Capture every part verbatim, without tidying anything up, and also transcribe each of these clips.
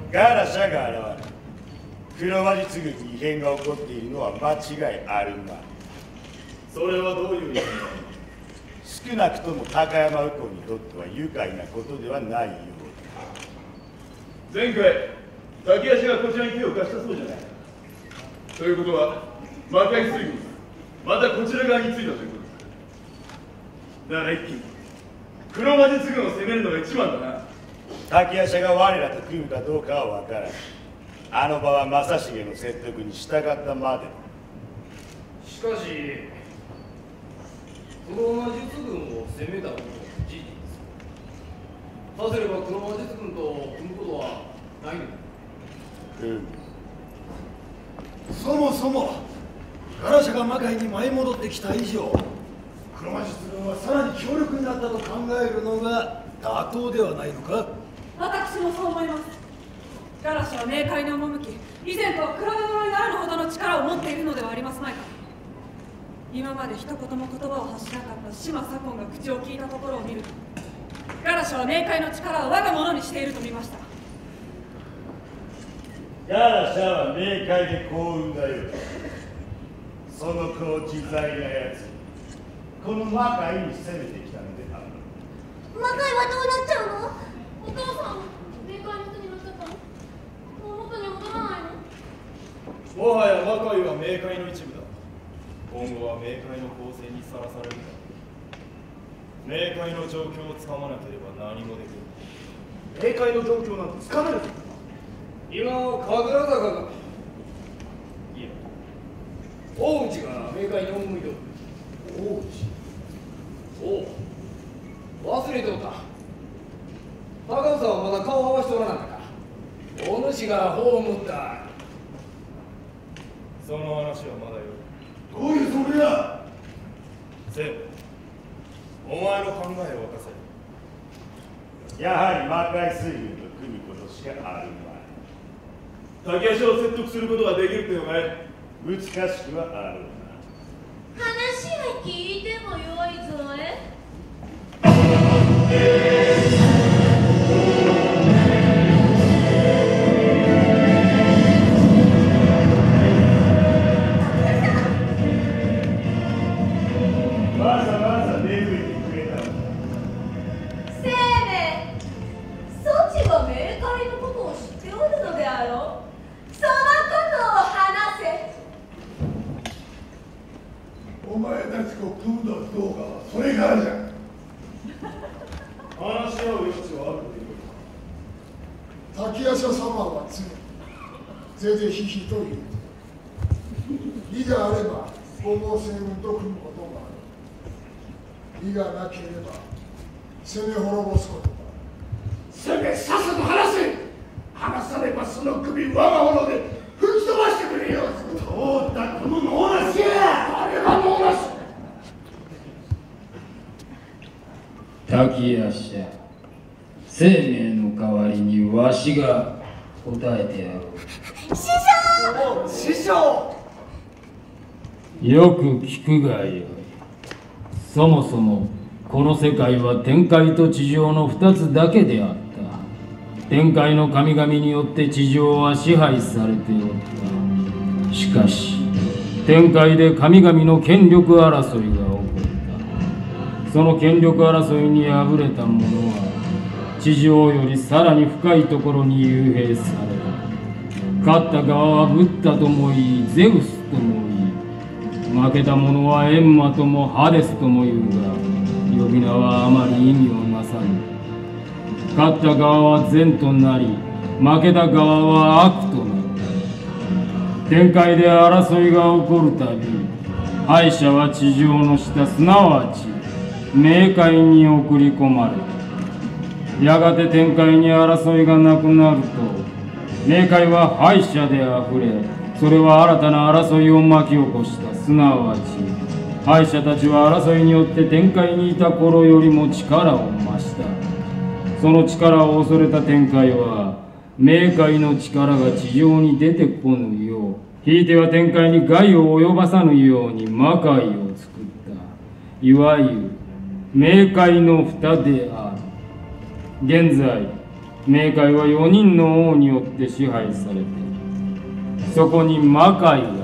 ガラシャが現れ、黒魔術軍に異変が起こっているのは間違いあるまい。 それはどういう意味だ。 少なくとも高山右近にとっては愉快なことではないようだ。前回滝足がこちらに手を貸したそうじゃないか。ということは魔界水軍またこちら側についたということだ。だから一気に黒魔術軍を攻めるのが一番だな。 滝足が我らと組むかどうかは分からない。あの場は正成の説得に従ったまで。 しかし黒魔術軍を攻めたことも事実です。させれば黒魔術軍と組むことはないのだ。 うんそもそもガラシャが魔界に舞い戻ってきた以上、黒魔術軍はさらに強力になったと考えるのが妥当ではないのか。 私もそう思います。ガラシャは冥界に赴き、以前とは比べ物にならぬほどの力を持っているのではありますまいか。今まで一言も言葉を発しなかった島左近が口を聞いたところを見ると、ガラシャは冥界の力を我が物にしていると見ました。 ガラシャは冥界で幸運だよ。その子を自在なやつ、この魔界に攻めてきたのである。 魔界はどうなっちゃうの？お父さん、冥界の人になっちゃったの？もう元に戻らないの？ もはや魔界は冥界の一部だ。今後は冥界の構成にさらされるんだ。冥界の状況をつかまなければ何もできない。 冥界の状況なんてつかめる。 今神楽坂がいや大内が冥界に赴いておる。大内おう忘れておった。高尾さんはまだ顔を合わせておらなかった。お主が葬った。 その話はまだよ。 どういうつもりだ。 せお前の考えを明かせ。 やはり魔界水軍と組むことしかあるまい。 滝足を説得することができるってのかい。 難しくはあるな。 話は聞いてもよいぞえ。 わざわざ出向いてくれたのだ。 生命、そちは冥界のことを知っておるのであろう。そのことを話せ。 お前たちを組むのかどうかはそれからじゃ。 話し合う余地はあるという滝夜叉様は常にぜぜひひと言う。利があれば五芒星雲と組むことがある。利がなければ攻め滅ぼすことがある。攻めさっさと話せ。話さねばその首我が物で吹き飛ばしてくれよ。通ったこのノーナスや。あれがノーナス。 滝夜叉、生命の代わりにわしが答えてやろう。 師匠。 師匠。 よく聞くがよい。そもそもこの世界は天界と地上の二つだけであった。天界の神々によって地上は支配されておった。しかし天界で神々の権力争いが起こった。その権力争いに敗れた者は地上よりさらに深いところに幽閉される。勝った側はブッダともいい、ゼウスともいい。負けた者はエンマともハデスともいうが、呼び名はあまり意味をなさぬ。勝った側は善となり、負けた側は悪となる。天界で争いが起こるたび、敗者は地上の下、すなわち冥界に送り込まれる。やがて天界に争いがなくなると、冥界は敗者であふれ、それは新たな争いを巻き起こした。すなわち敗者たちは争いによって天界にいた頃よりも力を増した。その力を恐れた天界は冥界の力が地上に出てこぬよう、ひいては天界に害を及ばさぬように魔界を作った。いわゆる冥界の蓋である。現在冥界はよにんの王によって支配されて、そこに魔界が加わった。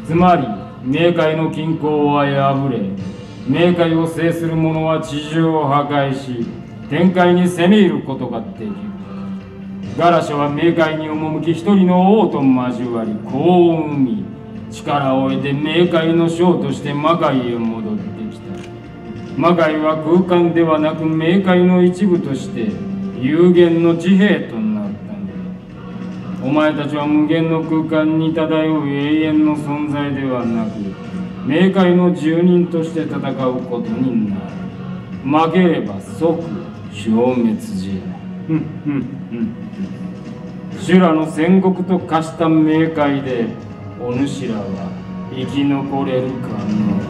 つまり冥界の均衡は破れ、冥界を制する者は地上を破壊し、天界に攻め入ることができる。ガラシャは冥界に赴き、一人の王と交わり、子を生み、力を得て冥界の将として魔界へ戻ってきた。魔界は空間ではなく冥界の一部として有限の地平となったのだ。お前たちは無限の空間に漂う永遠の存在ではなく、冥界の住人として戦うことになる。負ければ即消滅じゃ。ふんふんふん。修羅の戦国と化した冥界でお主らは生き残れるかの。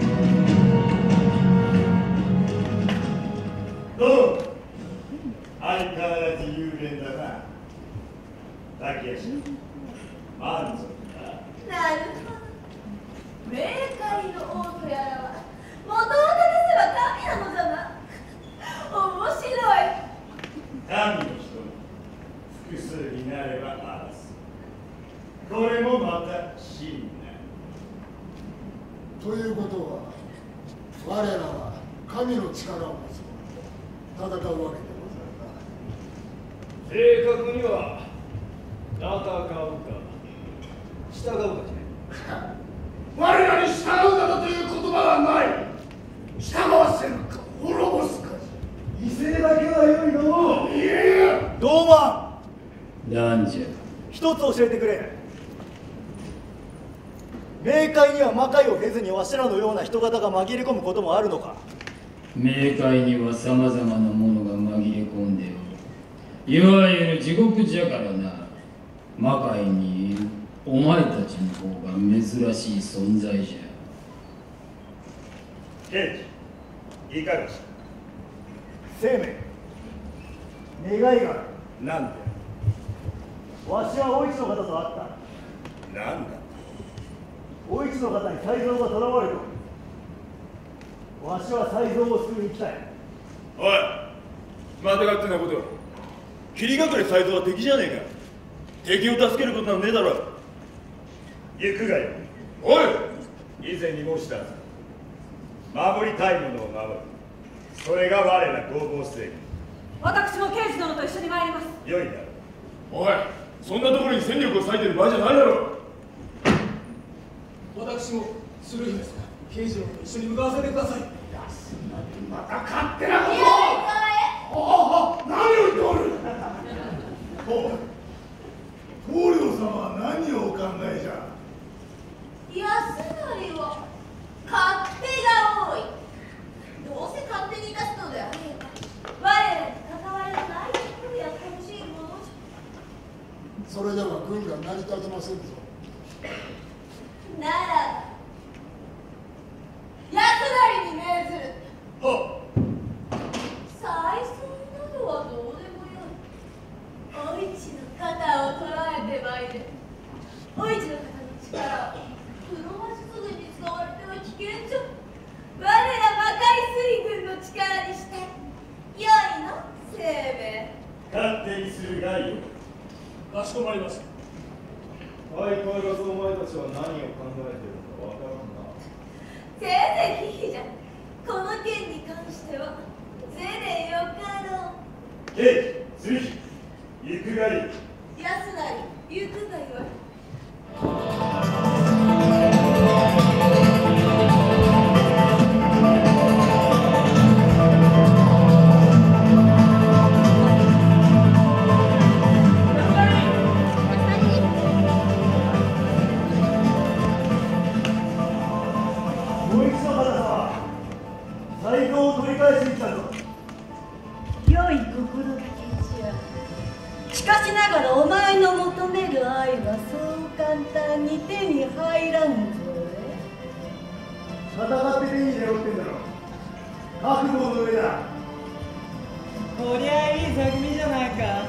どう？相変わらず雄弁だな。竹足、満足だ。 なるほど。冥界の王とやらは元を正せば神なのじゃな。面白い。 神の人も複数になればあらす。これもまた真な。 ということは、我らは神の力を持つ者と戦うわけでござるな。 正確には戦うか従うかじゃ。 我らに従うなどという言葉はない。従わせるか滅ぼすかじゃ。 威勢だけは良いの。 いやいや、 どうまなんじゃ。 一つ教えてくれ。冥界には魔界を経ずにわしらのような人型が紛れ込むこともあるのか。 冥界にはさまざまなものが紛れ込んでおる。いわゆる地獄じゃからな。魔界にいるお前たちの方が珍しい存在じゃ。 ケイジ、いかがした？ 生命願いがある。 なんで？ わしはお市の方と会った。 なんだ？ お市の方に才蔵が囚われておる。わしは才蔵を救いに来たい。 おい、また勝手なこと。霧隠れ才蔵は敵じゃねえか。敵を助けることなんねえだろ。 行くがよ。 おい、 以前に申したはず。守りたいものを守る。それが我ら合法正義。 私も刑事殿と一緒に参ります。 良いだろう。 おい、そんなところに戦力を割いてる場合じゃないだろ。 私も鶴姫様、刑事殿と一緒に向かわせてください。 また勝手なことを。 いやああ、何を言っておる。 棟梁様は何をお考えじゃ。 安成は勝手が多い。どうせ勝手にいたすのであれば、我らに関わりのないところやってほしいものじゃ。 それでは軍が成り立ちませんぞ。 なら安成に命ずる。 はっ。 再生などはどうでもよい。お市の肩を捉えてまいれ。お市の肩の力を黒魔術軍に使われては危険じゃ。我ら魔界水軍の力にして良いの生命。 勝手にするがよい。 かしこまりました。 相変わらずお前たちは何を考えているのかわからんな。 全然いいじゃん。この件に関してはぜでよかろう。 ケイジ、鶴姫、行くがいい。 安成行くがよい。 良い心がけじゃ。しかしながらお前の求める愛はそう簡単に手に入らんぞ。 戦って手に入れろってんだろ。覚悟の上だ。 こりゃいい座組じゃないか。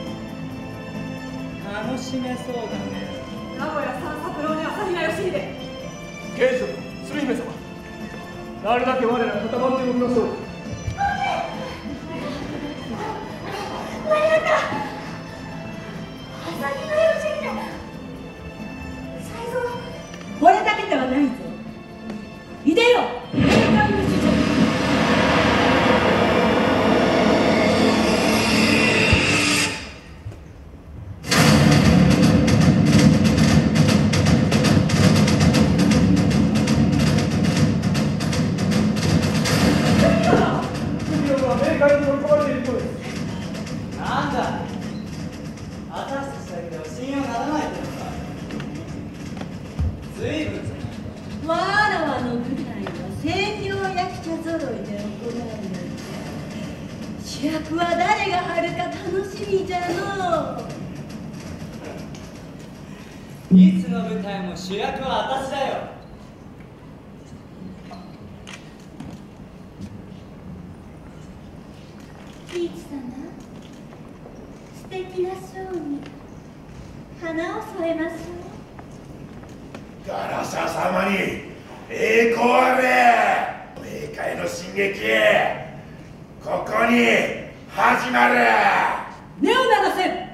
楽しめそうだね。 名古屋三三郎に朝比奈義秀。 刑事殿、鶴姫様、なるだけ我ら固まっておきましょう。 主役は誰が張るか楽しみじゃのう。 いつの舞台も主役は私だよ。 ピーチ様、素敵なショーに花を添えましょう。 ガラシャ様に栄光あれ。冥界の進撃、ここに始まる。 根を流せ。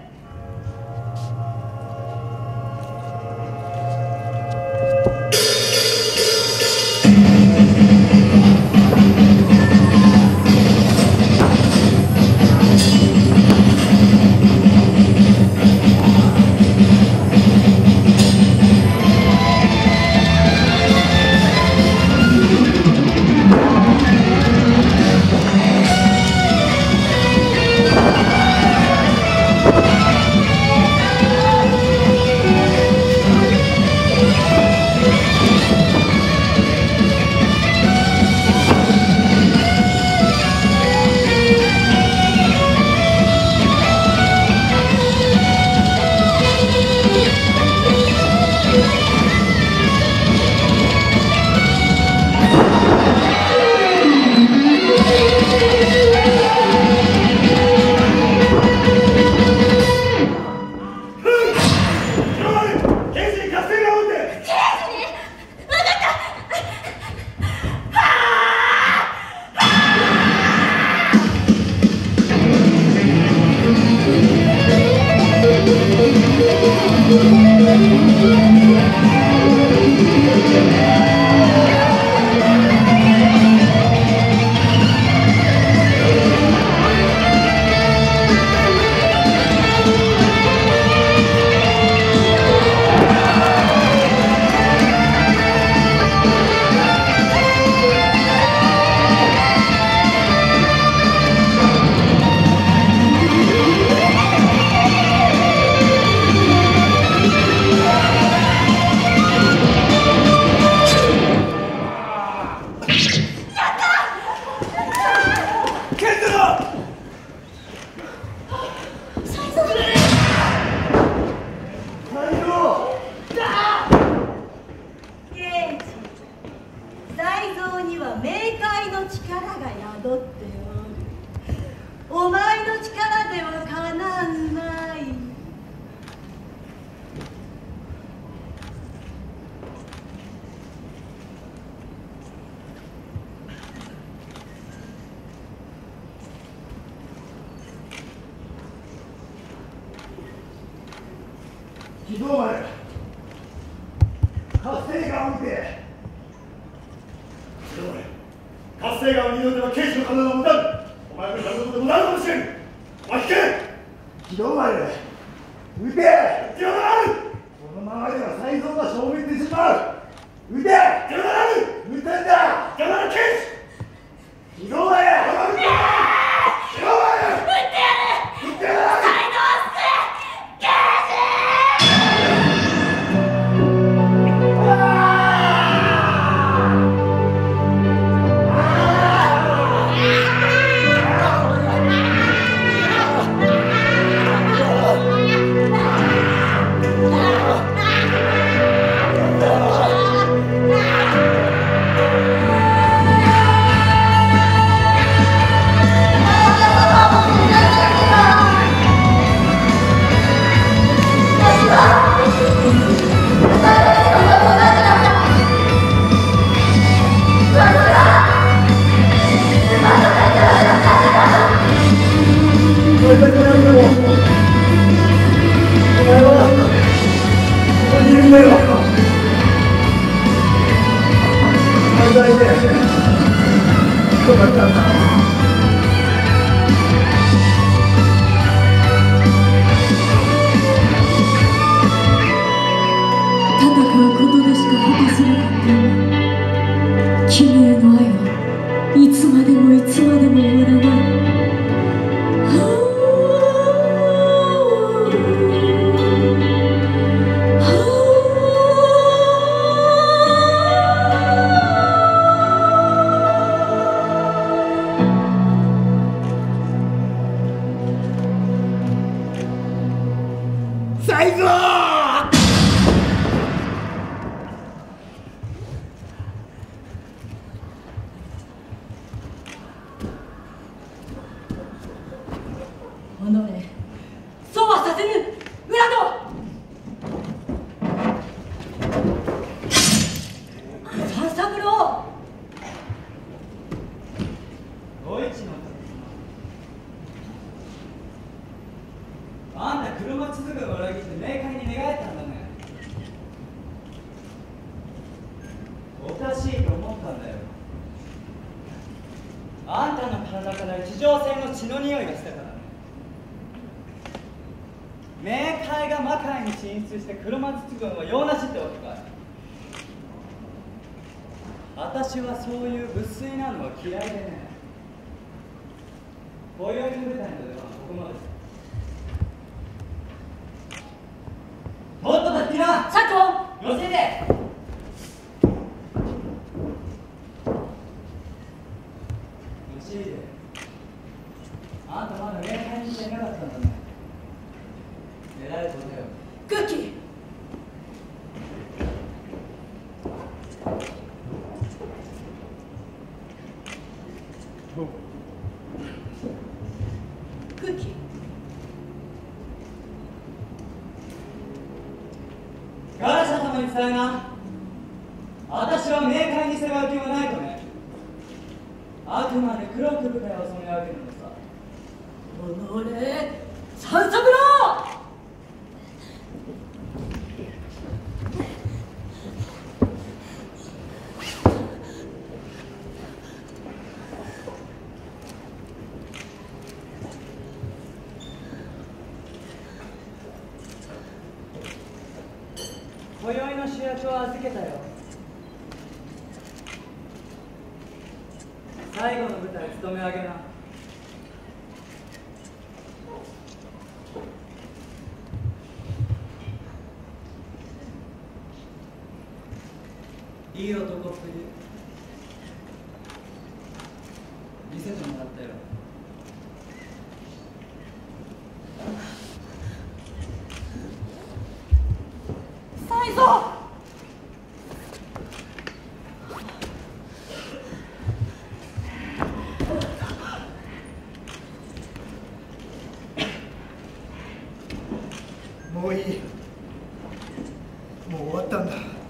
非道丸、活性岩を見て。非道丸、活性岩を二度では刑事の体を無駄に。お前のやることでもなるかもしれん。お前引け。非道丸、撃て。撃てはならぬ。このままでは才蔵が消滅してしまう。撃て。撃てはならぬ。撃てんだ。邪魔な刑事。非道丸、撃て。非道丸、撃ってやる。撃ってやる。才蔵を救え。刑事。 あないぞ。 己そうはさせぬ。裏戸三三郎。 お市のあんた車続くを裏切って冥界に寝返ったんだね。おかしいと思ったんだよ。あんたの体から地上戦の血の匂いがしたからね。冥界が魔界に進出して黒松軍を用なしってわけかい。私はそういう無粋なのは嫌いでね。今宵の舞台の出番はここまでです。もっとだってな。 社長寄せて。吉井であんたまだ冥界に来てなかったんだね。偉いことよ。 空気空気ガラシャ様に伝えな。私は冥界に従う気はないとね。あくまで黒く舞台を染め上げるのさ。 己三三郎。 今宵の主役を預けたよ。最後の舞台務め上げな。いい男っぷり見せてもらったよ。 才蔵。 もういい。もう終わったんだ。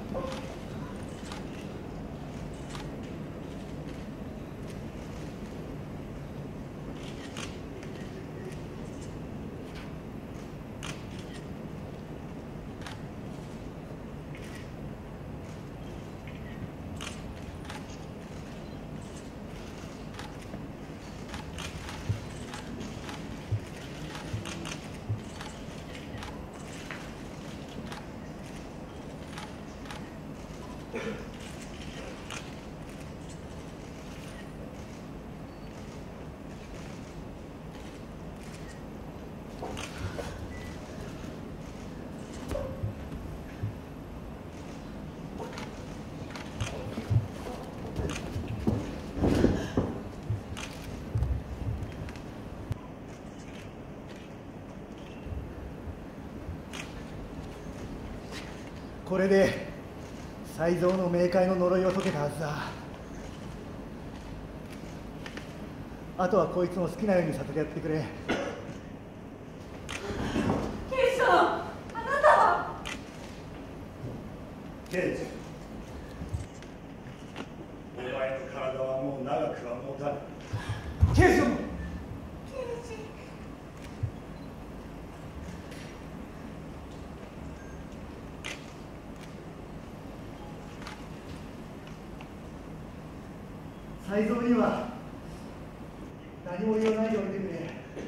これで才蔵の冥界の呪いを解けたはずだ。あとはこいつの好きなようにさせてやってくれ。 刑事殿、あなたは。 刑事、お前の体はもう長くは持たない。刑事殿。才蔵には何も言わないでおいてくれ。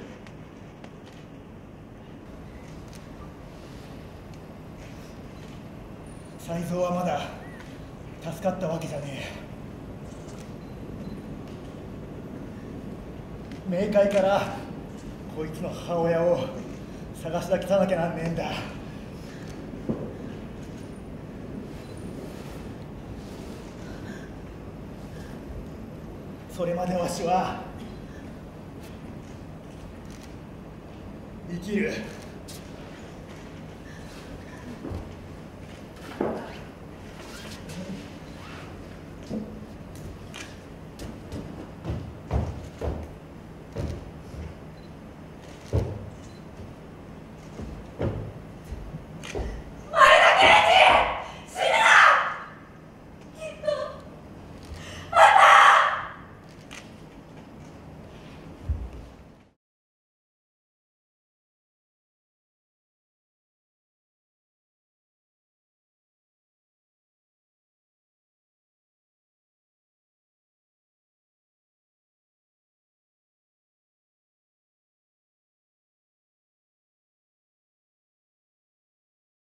才蔵はまだ助かったわけじゃねえ。冥界からこいつの母親を探し出さなきゃなんねえんだ。それまでわしは生きる。